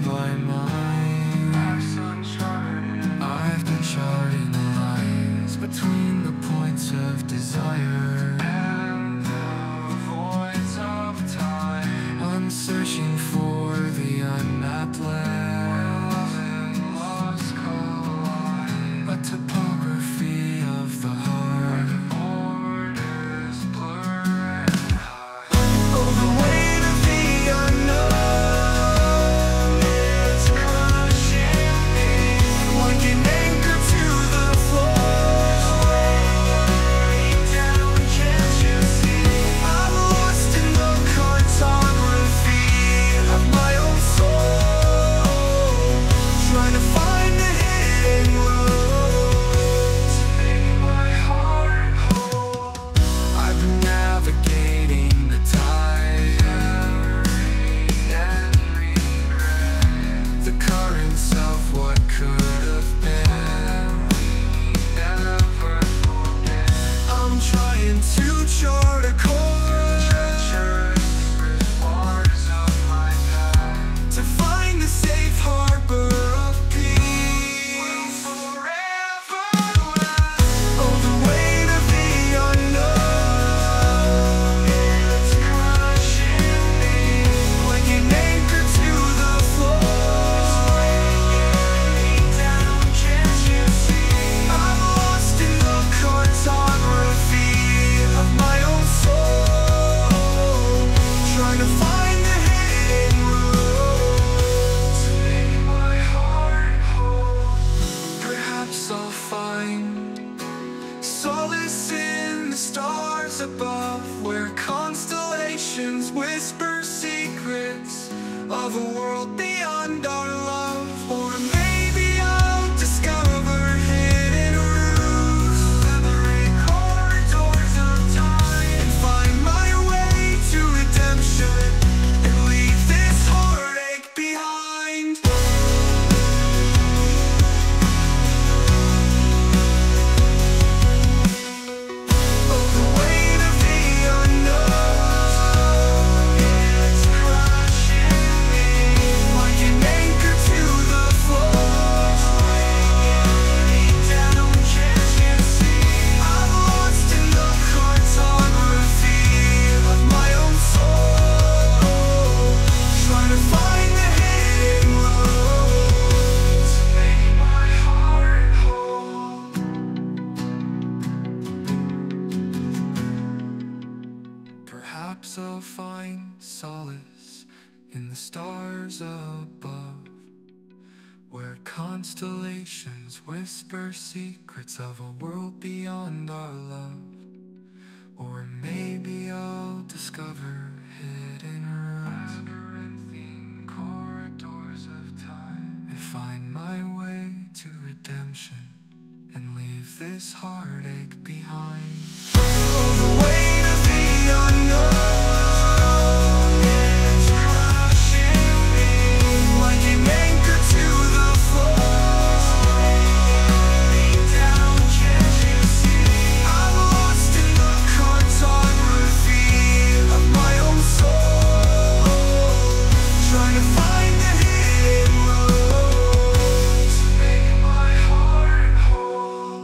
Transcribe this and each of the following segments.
find mine. I've been charting the lines between the points of desire and the voids of time. I'm searching for the unmapped land, lost collide, a topography of the heart, borders blur and hide. Oh, the weight of the unknown is crushing me, like an anchor to the floor. Weighing down, can't you see? I'm lost in the cartography of my own soul, trying to find the hidden road to make my heart whole. I've been navigating the tide, and regret, the currents of what could have been. We never forget. I'm trying to chart a course, treacherous waters of my past, to find the safe harbor of peace. Will forever last. Oh, the weight of the unknown is crushing me, like an anchor to the floor. Weighing down, can't you see? I'm lost in the cartography of my own soul, trying to find the hidden road to make my heart whole. Perhaps I'll find solace in the stars above, where constellations whisper secrets of a world beyond our love. Or maybe I'll discover hidden routes, liberating corridors of time, and find my way to redemption, and leave this heartache behind. Oh, the weight of the unknown is crushing me, like an anchor to the floor. Weighing down, can't you see? I'm lost in the cartography of my own soul, trying to find the hidden road to make my heart whole. Perhaps I'll find solace in the stars above, where constellations whisper secrets of a world beyond our love. Or maybe I'll discover hidden routes, labyrinthine corridors of time, and find my way to redemption, and leave this heartache behind. Oh, the weight of the unknown is crushing me, like an anchor to the floor. Weighing down, can't you see? I'm lost in the cartography of my own soul, trying to find the hidden road to make my heart whole.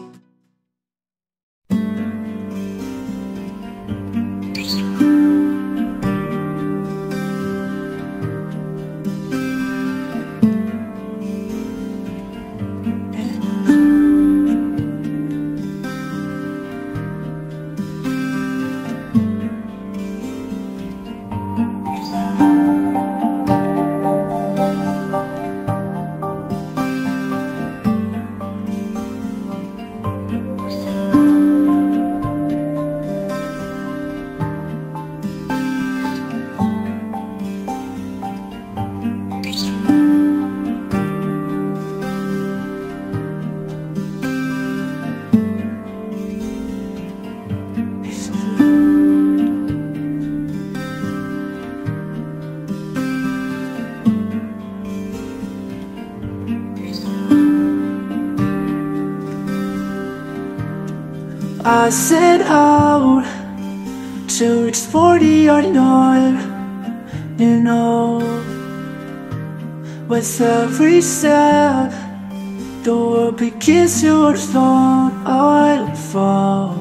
I set out to explore the unknown, With every step, the world begins to unfold. I'll fall.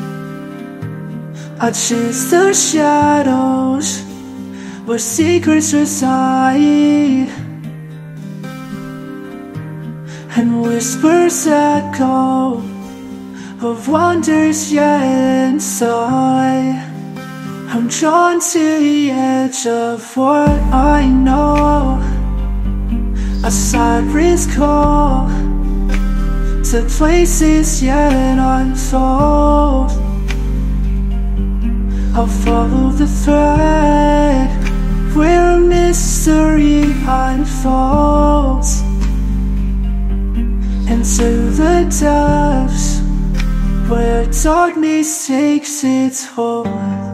I chase the shadows where secrets reside, and whispers echo of wonders yet inside. I'm drawn to the edge of what I know. A siren's call to places yet untold. I'll follow the thread where a mystery unfolds, into the depths where darkness takes its hold.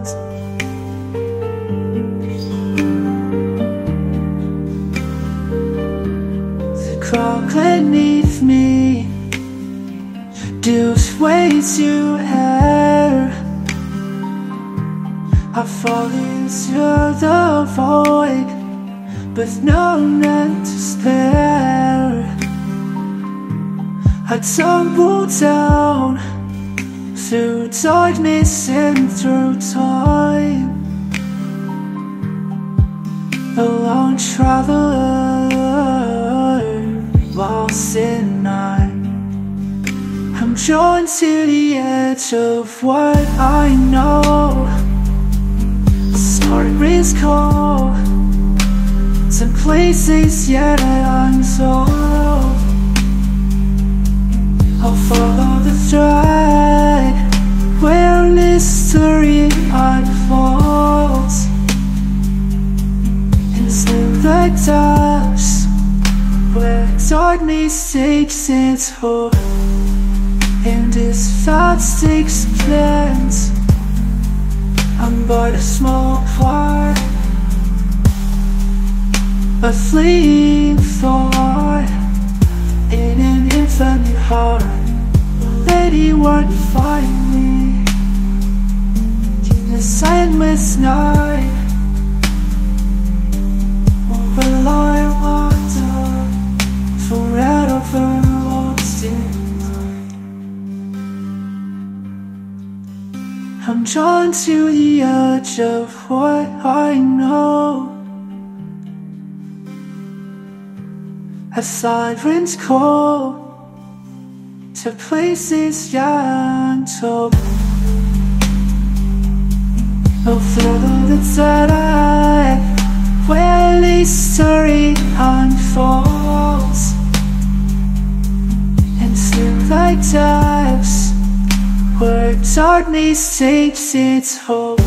The crowd beneath me gives way to air. I fall into the void with no end to spare. I tumble down through darkness and through time, a lone traveler lost in night. I'm drawn to the edge of what I know. Sirens call to places yet untold. I'll follow the thread where mystery unfolds, into the depths where darkness takes its hold. And as thoughts takes plans, I'm but a small part, a fleeting thought in an infinite heart. Let anyone find me in this endless night, will I wander forever lost in? I'm drawn to the edge of what I know. A siren's call to places yet untold. I'll follow the tide where history unfolds, into the depths where darkness takes its hold.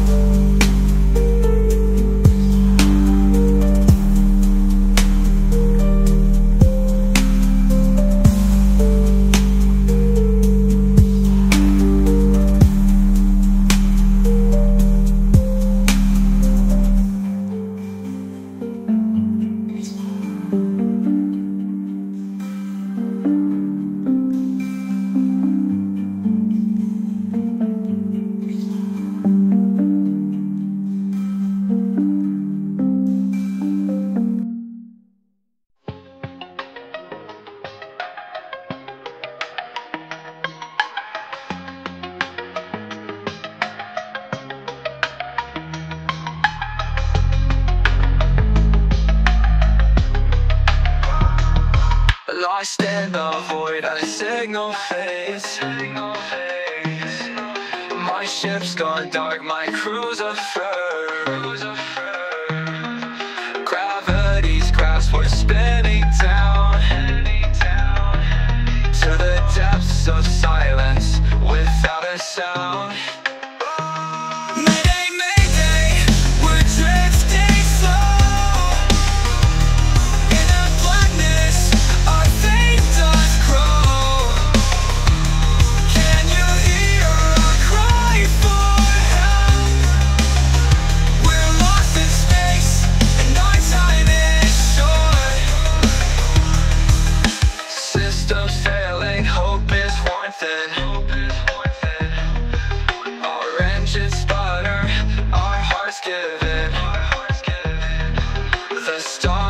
Lost in the void, a signal fades. My ship's gone dark, my crew's afraid. Gravity's grasp, we're spinning down to the depths of silence without a sound. Mayday, mayday, we're drifting slow in the blackness. Our fate does grow. Can you hear our cry for help?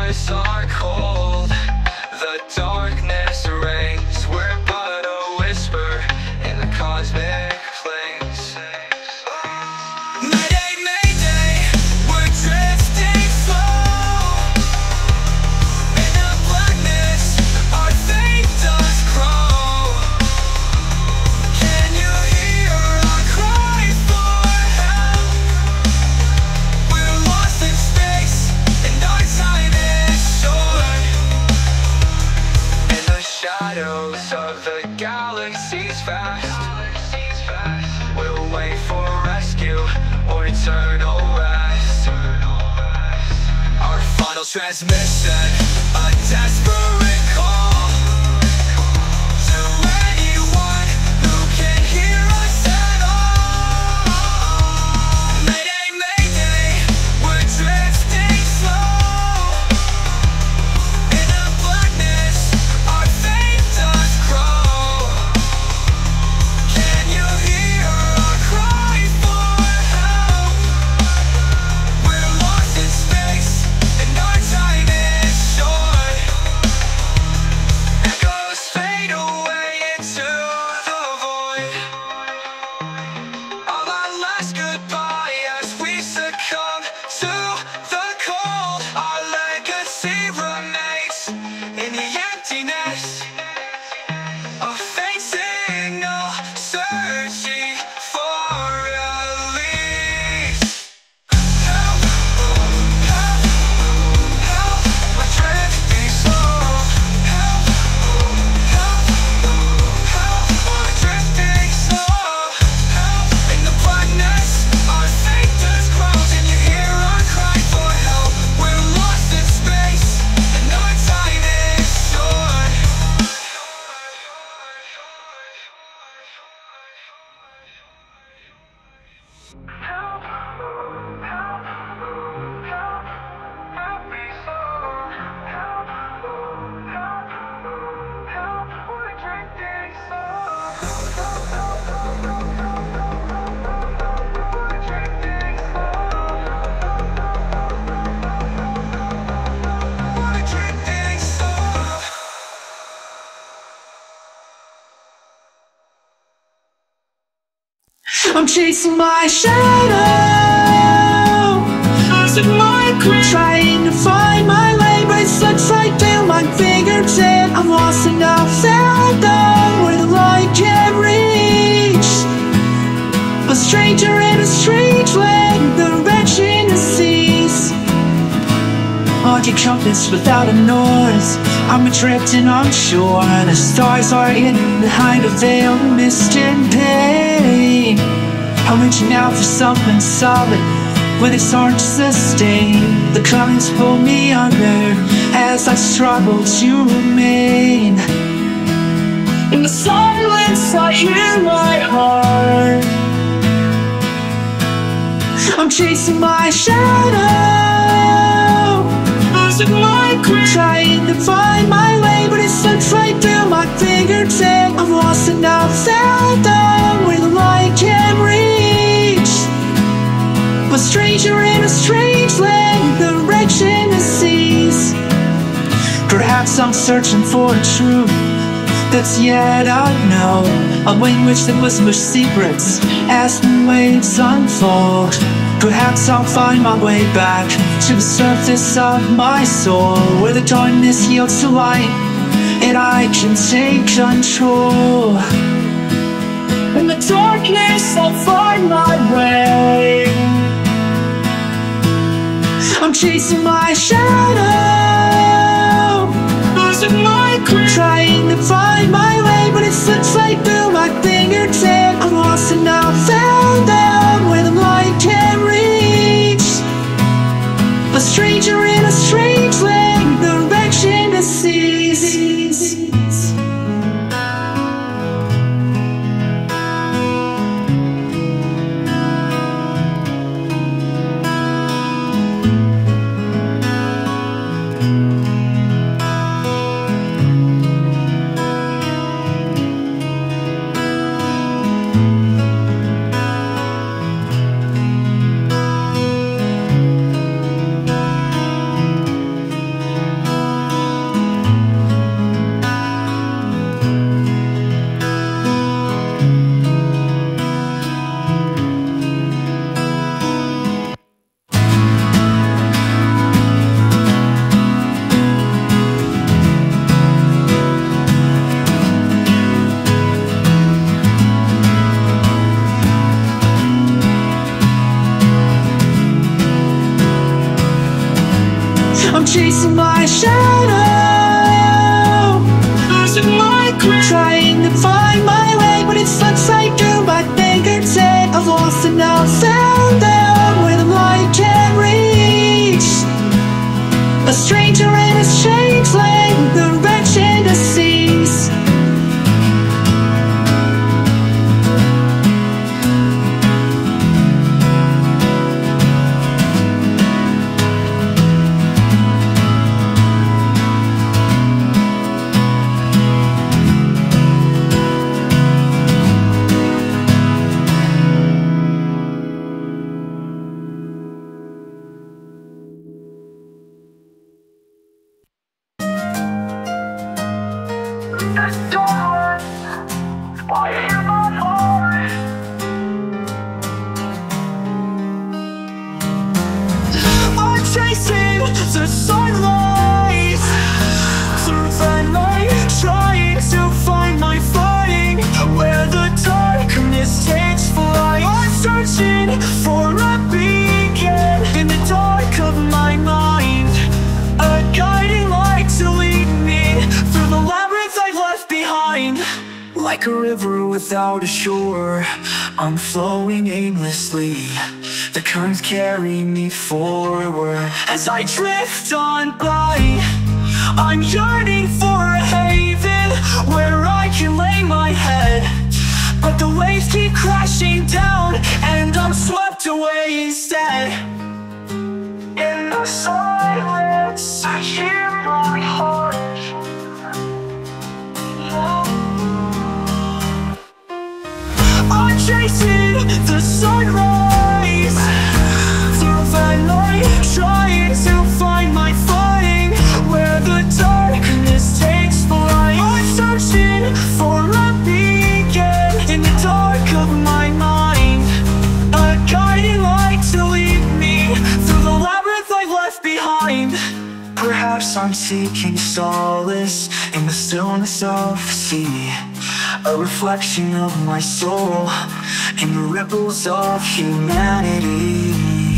stars are cold, the darkness reigns. We're but a whisper in the cosmic plains. Mayday, mayday, we're drifting slow. In the blackness, our faith does grow. Can you hear our cry for help? We're lost in space, and our time is short. In the shadows of the galaxy's vast, we'll wait for rescue or eternal rest. Our final transmission, a desperate call to anyone who can hear us at all. Mayday, mayday, we're drifting slow. In the blackness, our faith does grow. Can you hear our cry for help? We're lost in space, and our time is short. Echoes fade away into the void. All our last goodbye as we succumb to the cold. Our legacy remains in the emptiness, a faint signal searching for release. Help, help, help, we're drifting slow. Help, help, help, we're drifting slow. Help, in the blackness, our faith does grow. Can you hear our cry for help? We're lost in space, and our time is short. Help, help, help, help me soul. Help, help, help, we're drifting slow. We're drifting slow. We're drifting slow. I'm chasing my shadow, losing my grip, trying to find my way, but it slips right through my fingertip. I'm lost and I've found where the light can't reach. A stranger in a strange land, the wretch in the seas. On your compass without a north, I'm adrift and unsure. The stars are hidden behind a veil of mist and pain. I'm reaching out for something solid, but it's hard to sustain. The currents pull me under as I struggle to remain. In the silence I hear my heart. I'm chasing my shadow, losing my grip, trying to find my way, but it slips right through my fingertip. I'm lost and I've found where the light can reach. A stranger in a strange land, the wretch in the seas. Perhaps I'm searching for a truth that's yet unknown, a language that whispers secrets as the waves unfold. Perhaps I'll find my way back to the surface of my soul, where the darkness yields to light and I can take control. In the darkness I'll find my way. I'm chasing my shadow, losing my grip, trying to find my way, but it slips right through my fingertip. I'm lost and I've found where the light can reach. A stranger in a strange land, the wretch in the seas. I'm chasing my shadow, losing my grip, trying to find my way, but it slips right through my fingertips. I've lost and now found out where the light can't reach. A stranger in his changeling, the wretched to seas. I'm chasing the sunrise through the night, trying to find my footing where the darkness takes flight. I'm searching for a beacon in the dark of my mind, a guiding light to lead me through the labyrinth I left behind. Like a river without a shore, I'm flowing aimlessly. The currents carry me forward as I drift on by. I'm yearning for a haven where I can lay my head, but the waves keep crashing down and I'm swept away instead. In the silence, I hear my heart. I'm chasing the sunrise through the night, trying to find my footing where the darkness takes flight. I'm searching for a beacon in the dark of my mind, a guiding light to lead me through the labyrinth I left behind. Perhaps I'm seeking solace in the stillness of the sea, a reflection of my soul in the ripples of humanity.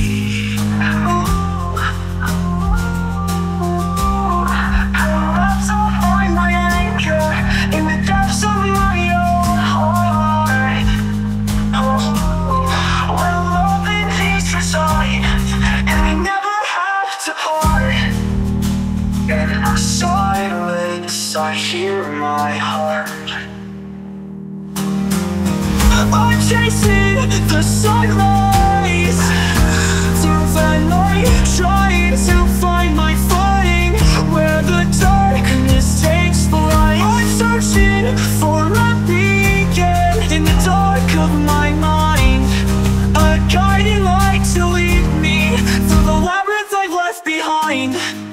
Perhaps I'll find my anchor in the depths of my own heart, where love and peace reside, and we never have to part. In the silence, I hear my heart. I'm chasing the sunrise through the night, trying to find my footing where the darkness takes flight. I'm searching for a beacon in the dark of my mind, a guiding light to lead me through the labyrinth I left behind.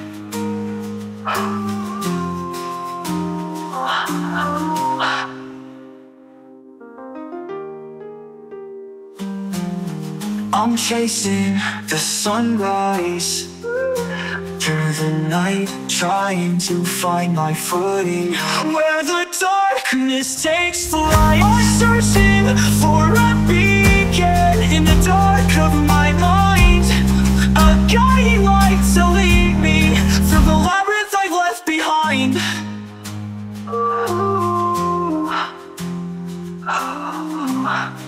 I'm chasing the sunrise through the night, trying to find my footing where the darkness takes flight. I'm searching for a beacon in the dark of my mind, a guiding light to lead me through the labyrinth I left behind. Ooh. Oh.